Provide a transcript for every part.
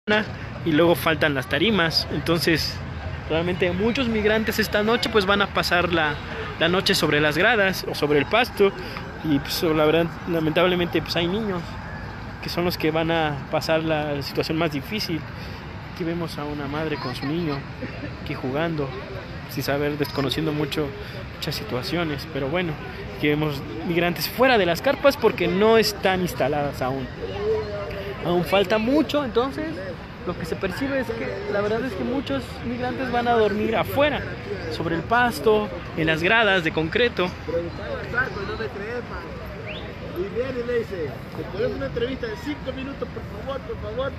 y luego faltan las tarimas. Entonces realmente muchos migrantes esta noche pues van a pasar la noche sobre las gradas o sobre el pasto, y pues la verdad lamentablemente pues hay niños que son los que van a pasar la situación más difícil. Aquí vemos a una madre con su niño aquí jugando sin saber, desconociendo muchas situaciones, pero bueno, aquí vemos migrantes fuera de las carpas porque no están instaladas aún falta mucho. Entonces lo que se percibe es que la verdad es que muchos migrantes van a dormir afuera, sobre el pasto, en las gradas de concreto. Y viene y le dice, ¿te podemos una entrevista de 5 minutos, por favor?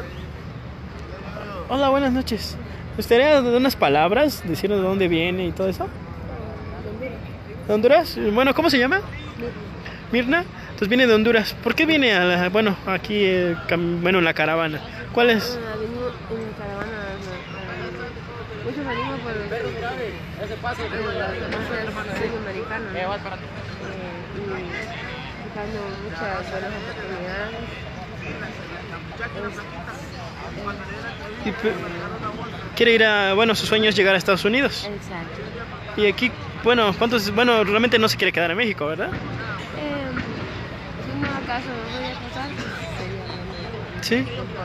Hola, buenas noches. ¿Me gustaría dar unas palabras, decirnos de dónde viene y todo eso? ¿De Honduras? Bueno, ¿cómo se llama? Mirna. Entonces viene de Honduras. ¿Por qué viene aquí, en la caravana? ¿Cuál es? Venimos en la caravana, muchos venimos por el sueño americano, ¿no? Y buscando muchas buenas oportunidades. Quiere ir su sueño es llegar a Estados Unidos. Exacto. Y aquí, realmente no se quiere quedar en México, ¿verdad? Si no acaso voy a casar, sería bueno. Sí.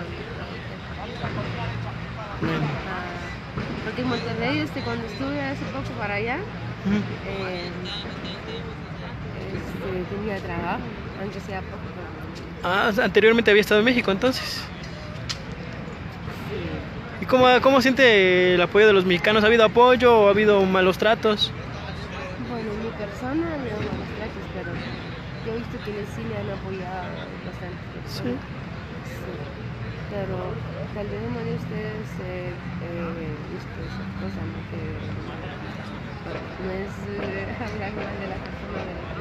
Porque en Monterrey, cuando estuve hace poco para allá, tenía trabajo, aunque sea poco. Anteriormente había estado en México, entonces. ¿Y cómo siente el apoyo de los mexicanos? ¿Ha habido apoyo o ha habido malos tratos? Bueno, en mi persona ha habido malos tratos, pero yo he visto que en el cine han apoyado bastante. Sí. Pero tal vez uno de ustedes visto esas cosas, ¿no? Que no es hablar mal de la persona,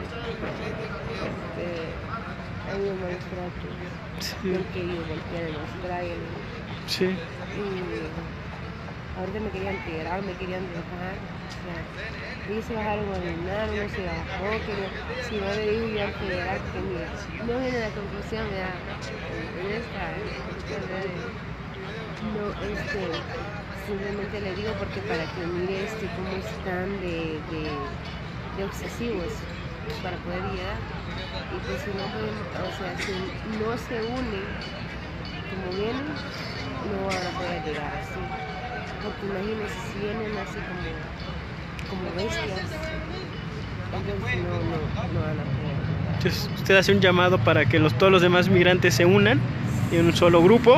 ha habido malos tratos. Sí. Porque ellos voltean los trailers. Sí. Y ahorita me querían tirar, me querían dejar. O sea, ellos se bajaron a orinar, uno se bajó, que si no le digo yo al federal que no viene la conclusión, ¿verdad? En esta no, simplemente le digo porque para que mire cómo están de obsesivos para poder llegar. Y pues si no podemos, si no se unen como vienen, no van a poder llegar así. Porque imagínense, si vienen así como bestias, entonces no van a poder llegar. Entonces usted hace un llamado para que todos los demás migrantes se unan en un solo grupo.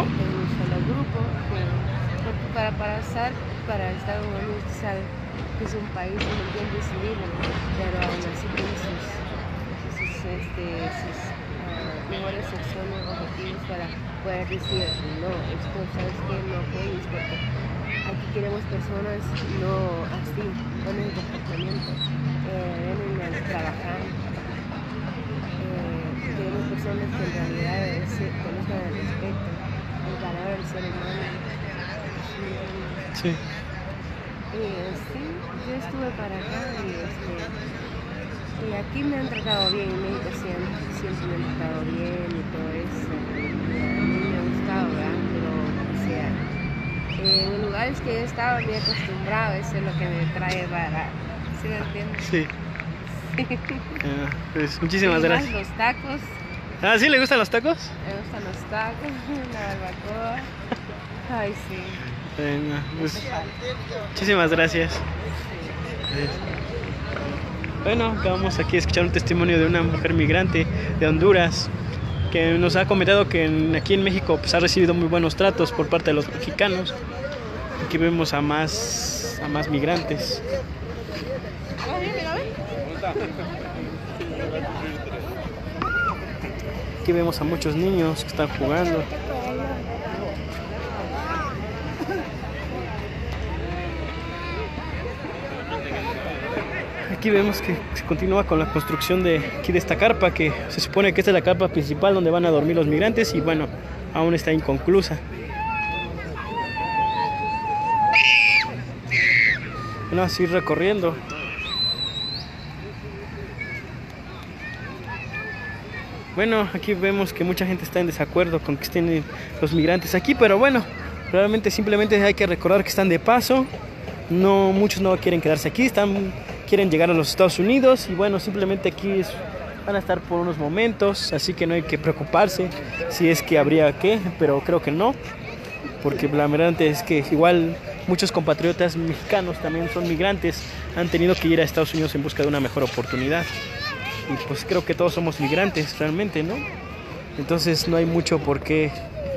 Porque para Estados Unidos sabe que es un país bien decidido, pero aún así tiene sus mejores secciones objetivos para poder decir no, esto sabes que no puedes, porque aquí queremos personas no así, con el comportamiento, vienen a trabajar, queremos personas que en realidad conozcan el respeto, el valor del ser humano. Sí. Sí, yo estuve para acá y aquí me han tratado bien, en México siempre me han tratado bien y todo eso. A mí me ha gustado, ¿verdad? Pero, en los lugares que he estado me he acostumbrado, eso es lo que me trae para... ¿Sí me entiendes? Sí. Pues muchísimas gracias. Los tacos. ¿Sí le gustan los tacos? Me gustan los tacos, la barbacoa. Ay, sí. Venga, pues, muchísimas gracias. Bueno, acabamos aquí de escuchar un testimonio de una mujer migrante de Honduras que nos ha comentado que aquí en México pues, ha recibido muy buenos tratos por parte de los mexicanos. Aquí vemos a más migrantes. Aquí vemos a muchos niños que están jugando. Aquí vemos que se continúa con la construcción de esta carpa, que se supone que esta es la carpa principal donde van a dormir los migrantes y bueno, aún está inconclusa. Bueno, así recorriendo. Bueno, aquí vemos que mucha gente está en desacuerdo con que estén los migrantes aquí, pero bueno, realmente simplemente hay que recordar que están de paso. No, muchos no quieren quedarse aquí, quieren llegar a los Estados Unidos y bueno, simplemente aquí van a estar por unos momentos, así que no hay que preocuparse si es que habría que, pero creo que no, porque la verdad es que igual muchos compatriotas mexicanos también son migrantes, han tenido que ir a Estados Unidos en busca de una mejor oportunidad. Y pues creo que todos somos migrantes realmente, ¿no? Entonces no hay mucho por qué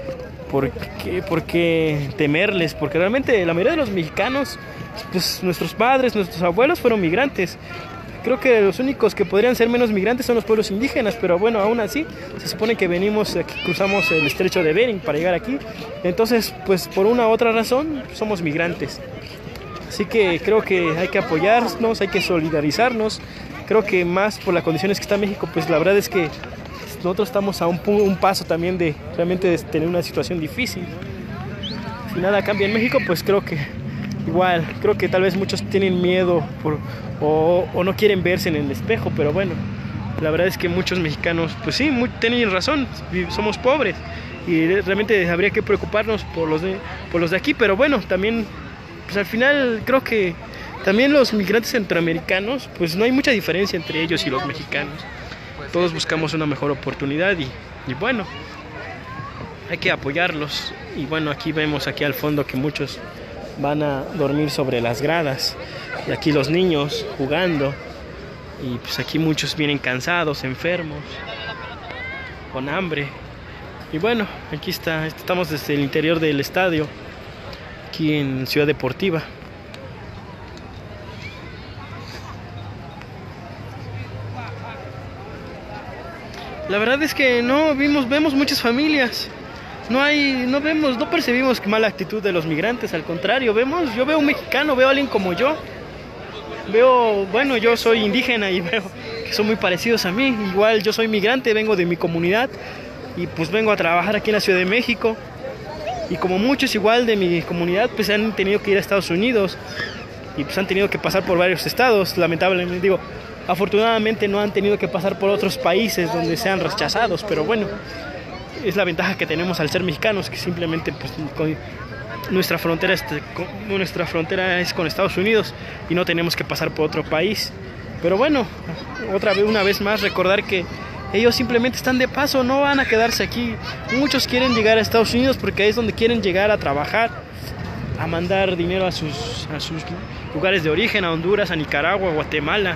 temerles, porque realmente la mayoría de los mexicanos, pues nuestros padres, nuestros abuelos fueron migrantes. Creo que los únicos que podrían ser menos migrantes son los pueblos indígenas, pero bueno, aún así se supone que venimos aquí, cruzamos el estrecho de Bering para llegar aquí. Entonces, pues por una u otra razón somos migrantes. Así que creo que hay que apoyarnos, hay que solidarizarnos. Creo que más por las condiciones que está México, pues la verdad es que nosotros estamos a un paso también de realmente de tener una situación difícil. Si nada cambia en México, pues creo que igual, creo que tal vez muchos tienen miedo o no quieren verse en el espejo, pero bueno, la verdad es que muchos mexicanos, pues sí, tienen razón, somos pobres y realmente habría que preocuparnos por los de aquí, pero bueno, también, pues al final creo que también los migrantes centroamericanos, pues no hay mucha diferencia entre ellos y los mexicanos. Todos buscamos una mejor oportunidad y bueno, hay que apoyarlos. Y bueno, aquí vemos aquí al fondo que muchos van a dormir sobre las gradas. Y aquí los niños jugando. Y pues aquí muchos vienen cansados, enfermos, con hambre. Y bueno, aquí estamos desde el interior del estadio, aquí en Ciudad Deportiva. La verdad es que vemos muchas familias. No percibimos mala actitud de los migrantes, al contrario, yo veo un mexicano, veo a alguien como yo. Bueno, yo soy indígena y veo que son muy parecidos a mí. Igual yo soy migrante, vengo de mi comunidad y pues vengo a trabajar aquí en la Ciudad de México. Y como muchos igual de mi comunidad, pues han tenido que ir a Estados Unidos y pues han tenido que pasar por varios estados, lamentablemente afortunadamente no han tenido que pasar por otros países donde sean rechazados, pero bueno, es la ventaja que tenemos al ser mexicanos, que simplemente pues, nuestra frontera es con Estados Unidos y no tenemos que pasar por otro país. Pero bueno, una vez más recordar que ellos simplemente están de paso, no van a quedarse aquí. Muchos quieren llegar a Estados Unidos porque ahí es donde quieren llegar a trabajar, a mandar dinero a sus lugares de origen, a Honduras, a Nicaragua, a Guatemala.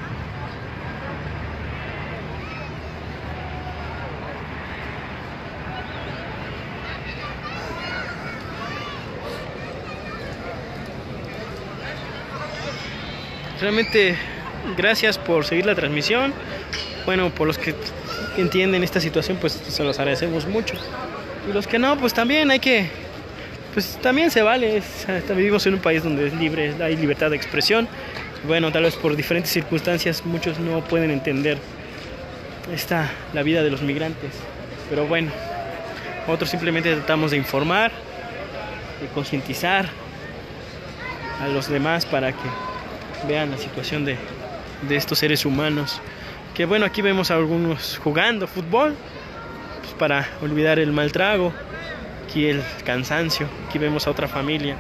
Realmente gracias por seguir la transmisión. Bueno, por los que entienden esta situación, pues se los agradecemos mucho. Y los que no, pues también pues también se vale. Vivimos en un país donde es libre, hay libertad de expresión. Bueno, tal vez por diferentes circunstancias muchos no pueden entender la vida de los migrantes. Pero bueno, nosotros simplemente tratamos de informar, de concientizar a los demás para que vean la situación de estos seres humanos. Que bueno, aquí vemos a algunos jugando fútbol pues para olvidar el mal trago, aquí el cansancio. Aquí vemos a otra familia.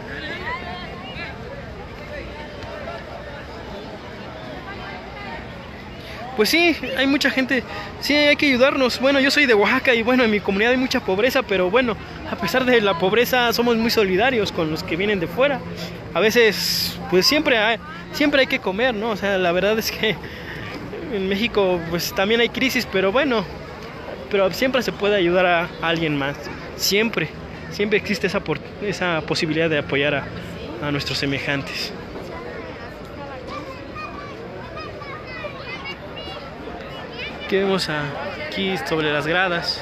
Pues sí, hay mucha gente, sí, hay que ayudarnos. Bueno, yo soy de Oaxaca y bueno, en mi comunidad hay mucha pobreza, pero bueno, a pesar de la pobreza somos muy solidarios con los que vienen de fuera. A veces, pues siempre hay que comer, ¿no? O sea, la verdad es que en México pues también hay crisis, pero bueno, pero siempre se puede ayudar a alguien más. Siempre existe esa posibilidad de apoyar a nuestros semejantes. Aquí vemos aquí sobre las gradas.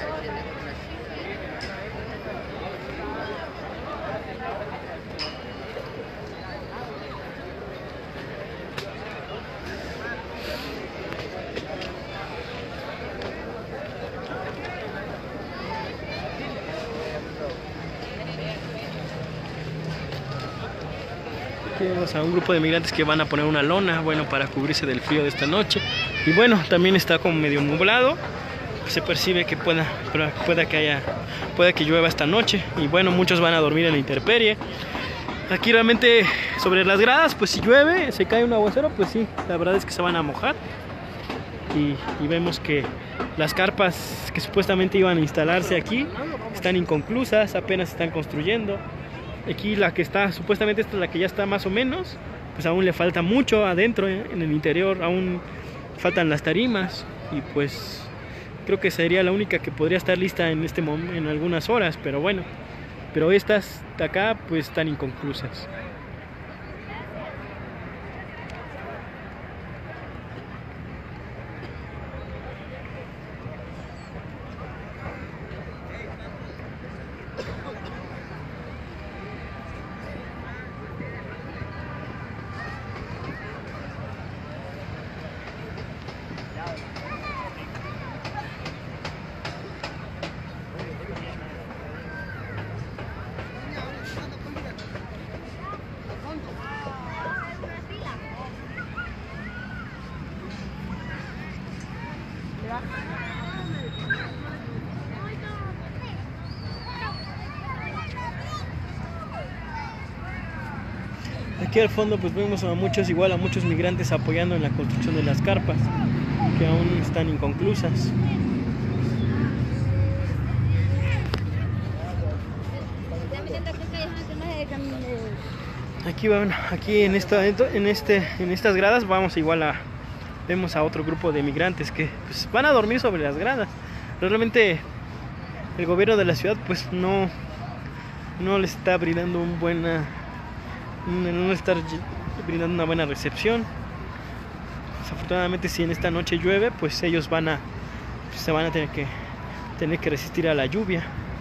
Aquí vemos a un grupo de migrantes que van a poner una lona, bueno, para cubrirse del frío de esta noche. Y bueno, también está como medio nublado, se percibe que pueda que llueva esta noche, y bueno, muchos van a dormir en la intemperie. Aquí realmente sobre las gradas, pues si llueve, se cae un aguacero, pues sí, la verdad es que se van a mojar. Y vemos que las carpas que supuestamente iban a instalarse aquí están inconclusas, apenas se están construyendo. Aquí la que está, supuestamente esta es la que ya está más o menos, pues aún le falta mucho adentro, en el interior, aún faltan las tarimas, y pues creo que sería la única que podría estar lista en en algunas horas, pero bueno, pero estas de acá pues están inconclusas. Aquí al fondo pues vemos a muchos migrantes apoyando en la construcción de las carpas, que aún están inconclusas. Aquí en estas gradas vemos a otro grupo de migrantes que pues, van a dormir sobre las gradas. Realmente el gobierno de la ciudad pues no les está brindando una buena recepción. Desafortunadamente, si en esta noche llueve, pues ellos se van a tener que resistir a la lluvia.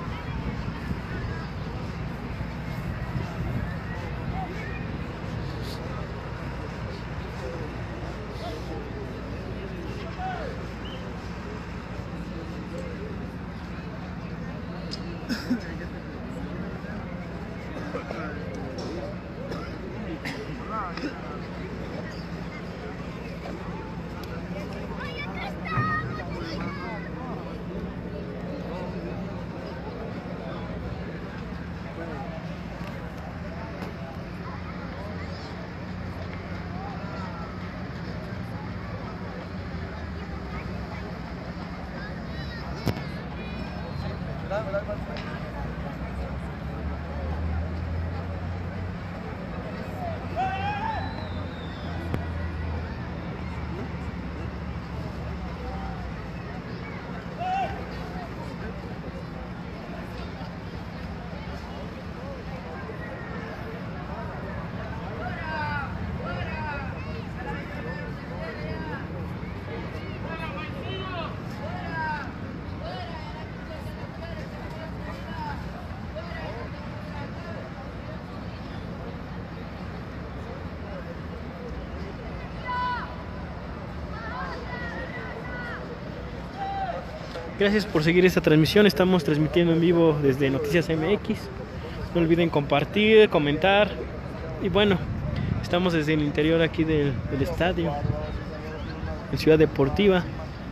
Gracias por seguir esta transmisión. Estamos transmitiendo en vivo desde Noticias MX. No olviden compartir, comentar. Y bueno, estamos desde el interior aquí del estadio, en Ciudad Deportiva.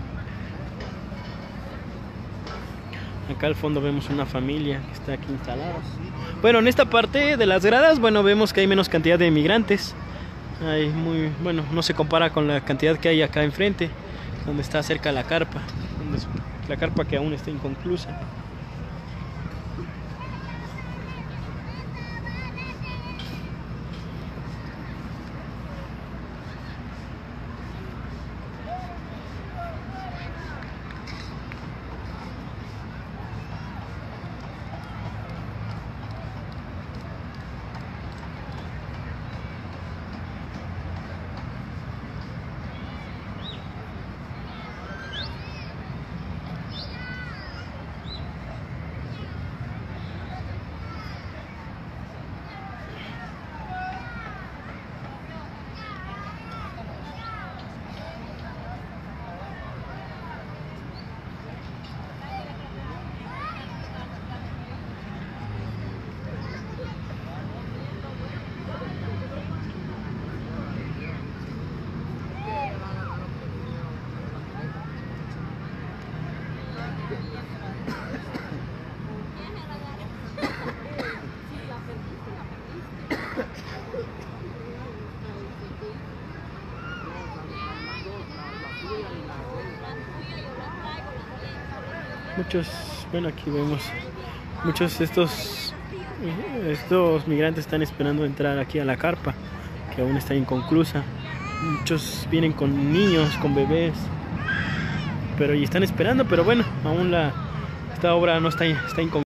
Acá al fondo vemos una familia que está aquí instalada. Bueno, en esta parte de las gradas, bueno, vemos que hay menos cantidad de migrantes. No se compara con la cantidad que hay acá enfrente, donde está cerca la carpa, la carpa que aún está inconclusa. muchos, bueno, aquí vemos muchos de estos migrantes están esperando entrar aquí a la carpa, que aún está inconclusa. Muchos vienen con niños, con bebés, pero y están esperando, pero bueno, aún esta obra no está inconclusa.